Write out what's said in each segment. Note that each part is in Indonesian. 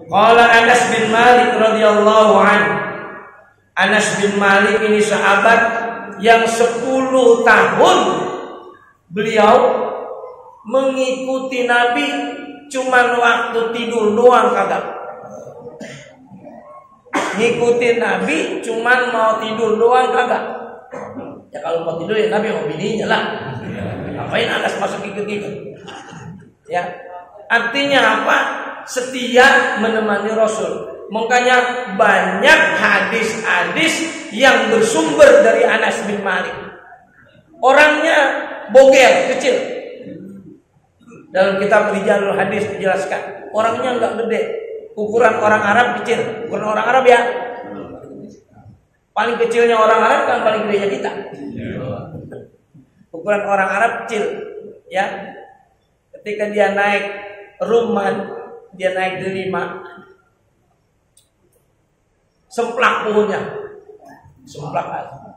Qala Anas bin Malik radhiyallahu anhu. Anas bin Malik ini sahabat yang 10 tahun beliau mengikuti Nabi, cuman waktu tidur doang kagak. Ngikutin Nabi cuman mau tidur doang kagak. Ya kalau mau tidur ya Nabi mau bininya lah. Ngapain Anas masuk ikut-ikut? Ya, artinya apa? Setia menemani Rasul. Makanya banyak hadis-hadis yang bersumber dari Anas bin Malik. Orangnya bogel, kecil. Dalam kitab Rijalul Hadis dijelaskan, orangnya enggak gede. Ukuran orang Arab kecil. Ukuran orang Arab ya. Paling kecilnya orang Arab kan paling gedenya kita. Ukuran orang Arab kecil, ya. Ketika dia naik rumah, dia naik delima, semplak pohonnya, semplak,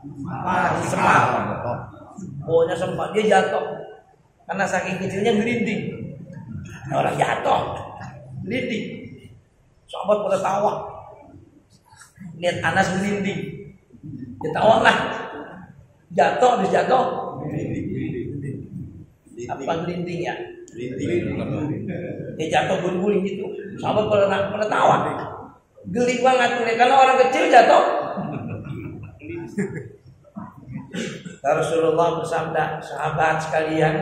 pohonnya semplak, dia jatuh karena saking kecilnya ngelinding. Orang jatuh, ngelinding. Sahabat pada tawa, lihat Anas ngelinding, ketawa lah, jatuh, habis jatuh, apa ngelinding ya? Dia jatuh guling-guling gitu. Sahabat pada tawa, geli banget karena orang kecil jatuh. Rasulullah bersabda, sahabat sekalian,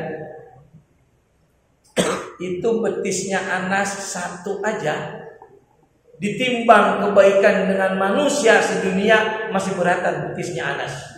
itu betisnya Anas satu aja ditimbang kebaikan dengan manusia sedunia masih beratan betisnya Anas.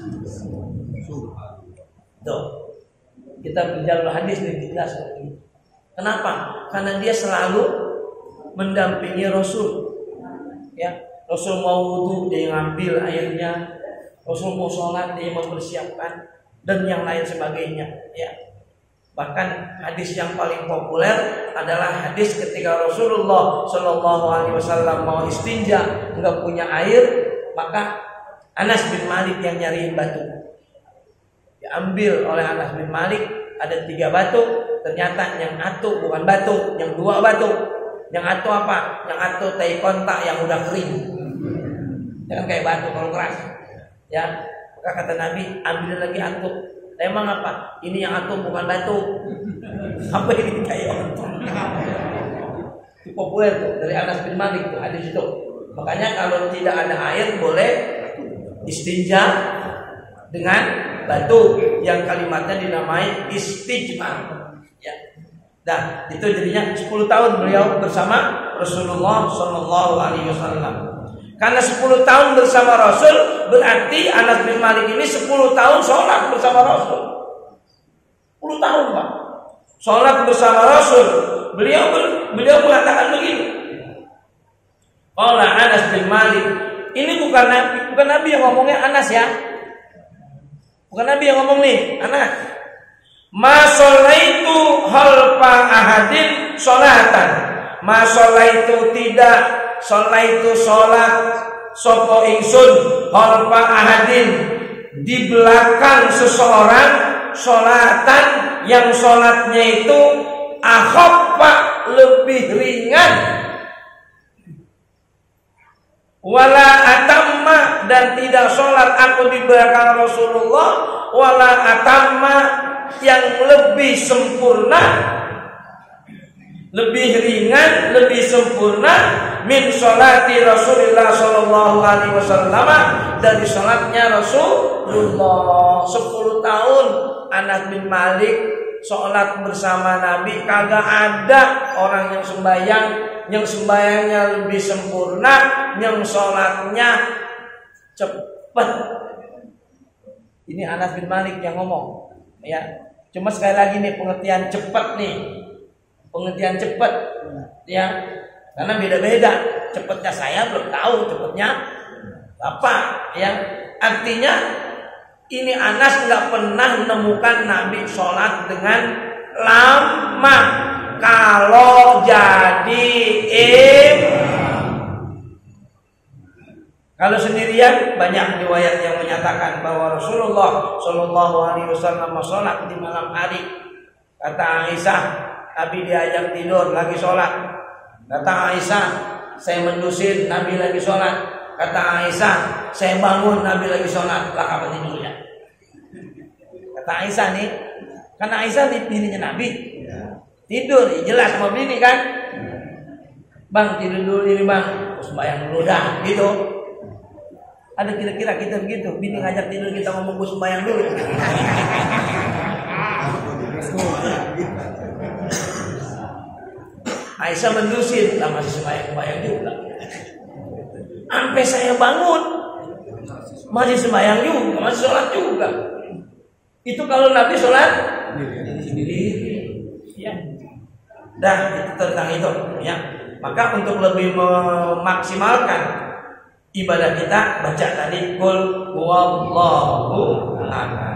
Tuh, kita bicara hadis ini jelas. Kenapa? Karena dia selalu mendampingi Rasul. Ya, Rasul mau wudu dia ngambil airnya, Rasul mau sholat dia mempersiapkan, dan yang lain sebagainya. Ya, bahkan hadis yang paling populer adalah hadis ketika Rasulullah Shallallahu Alaihi Wasallam mau istinja nggak punya air, maka Anas bin Malik yang nyariin batu. Diambil oleh Anas bin Malik, ada 3 batu, ternyata yang atu bukan batu, yang 2 batu. Yang atu apa? Yang atu tai kontak yang udah kering. Jangan kayak batu kalau keras. Ya, maka kata Nabi, ambil lagi atu. Emang apa? Ini yang atu bukan batu. Apa ini kayak ontok? Itu populer tuh dari Anas bin Malik tuh, hadis itu. Makanya kalau tidak ada air boleh istinja dengan batu yang kalimatnya dinamai istijmar. Ya. Nah, itu jadinya 10 tahun beliau bersama Rasulullah Shallallahu Alaihi Wasallam. Karena 10 tahun bersama Rasul berarti Anas bin Malik ini 10 tahun sholat bersama Rasul. 10 tahun Pak, sholat bersama Rasul. Beliau mengatakan begini. Qala Anas bin Malik. Ini bukan Nabi yang ngomongnya, Anas ya. Bukan Nabi yang ngomong nih, Anas. Ma sholaitu khalfa ahadin sholatan. Ma sholaitu tidak sholaitu sholat sopo ingsun khalfa ahadin di belakang seseorang sholatan yang sholatnya itu akhaffa lebih ringan, wala atamma dan tidak sholat aku di belakang Rasulullah, wala atamma yang lebih sempurna, lebih ringan, lebih sempurna min sholati Rasulullah Sallallahu Alaihi Wasallam, dari sholatnya Rasulullah. 10 tahun Anas bin Malik sholat bersama Nabi, kagak ada orang yang sembahyangnya lebih sempurna, yang sholatnya cepat. Ini Anas bin Malik yang ngomong. Ya, cuma sekali lagi nih pengertian cepat nih, pengertian cepat, ya, karena beda-beda. Cepatnya saya belum tahu cepatnya apa, ya. Artinya ini Anas nggak pernah menemukan Nabi sholat dengan lama. Kalau jadi kalau sendirian, banyak riwayat yang menyatakan bahwa Rasulullah Shallallahu Alaihi Wasallam sholat di malam hari. Kata Aisyah, Nabi diajak tidur lagi sholat. Kata Aisyah, saya mendusin Nabi lagi sholat. Kata Aisyah, saya bangun Nabi lagi sholat. Lah kapan tidurnya? Kata Aisyah nih, karena Aisyah bininya Nabi. Tidur, jelas sama bini kan? Bang tidur dulu ini bang, sembahyang dulu dah, gitu. Ada kira-kira kita begitu, bini ngajak tidur kita ngomong gue sembahyang dulu. Aisyah mendusin, lah masih sembahyang juga. Sampai saya bangun, masih sembahyang juga, masih sholat juga. Itu kalau Nabi sholat sendiri, ya. Dah itu tentang itu, ya. Maka untuk lebih memaksimalkan ibadah kita, baca tadi qul huwallahu ahad.